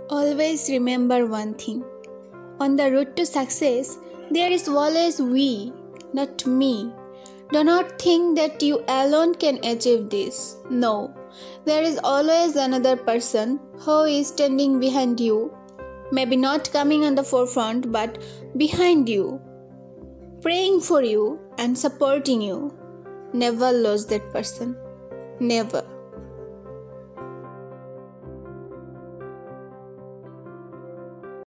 Always remember one thing. On the road to success, there is always we, not me. Do not think that you alone can achieve this. No, there is always another person who is standing behind you. Maybe not coming on the forefront, but behind you, praying for you and supporting you. Never lose that person. Never.